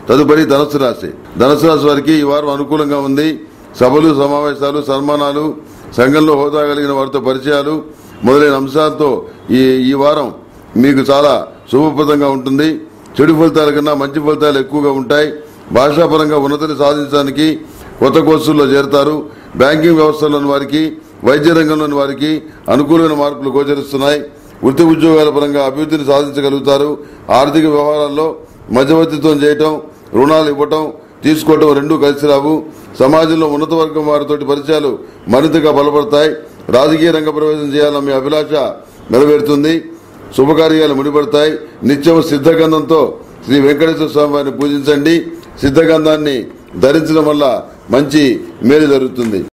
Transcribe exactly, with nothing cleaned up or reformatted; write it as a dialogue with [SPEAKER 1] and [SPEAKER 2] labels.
[SPEAKER 1] తదుపరి ధనుసు రాశి. ధనుసు రాశి వారికి ఈ వారం అనుకూలంగా ఉంది. సభలు, సమావేశాలు, సన్మానాలు, సంఘంలో హోదా కలిగిన వారితో పరిచయాలు మొదలైన అంశాలతో ఈ ఈ వారం మీకు చాలా శుభప్రదంగా ఉంటుంది. చెడు ఫలితాల కన్నా మంచి ఫలితాలు ఎక్కువగా ఉంటాయి. భాషాపరంగా ఉన్నతిని సాధించడానికి కొత్త కోర్సుల్లో చేరతారు. బ్యాంకింగ్ వ్యవస్థలోని వారికి, వైద్య రంగంలోని వారికి అనుకూలమైన మార్పులు గోచరిస్తున్నాయి. వృత్తి ఉద్యోగాల పరంగా అభివృద్ధిని సాధించగలుగుతారు. ఆర్థిక వ్యవహారాల్లో మధ్యవర్తిత్వం చేయటం, రుణాలు ఇవ్వటం, తీసుకోవటం రెండూ కలిసి రావు. సమాజంలో ఉన్నత వర్గం వారితో పరిచయాలు మరింతగా బలపడతాయి. రాజకీయ రంగ ప్రవేశం చేయాలన్న మీ అభిలాష నెరవేరుతుంది. శుభకార్యాలు ముడిపడతాయి. నిత్యం సిద్ధగంధంతో శ్రీ వెంకటేశ్వర స్వామి వారిని పూజించండి. సిద్ధగంధాన్ని ధరించడం వల్ల మంచి మేలు జరుగుతుంది.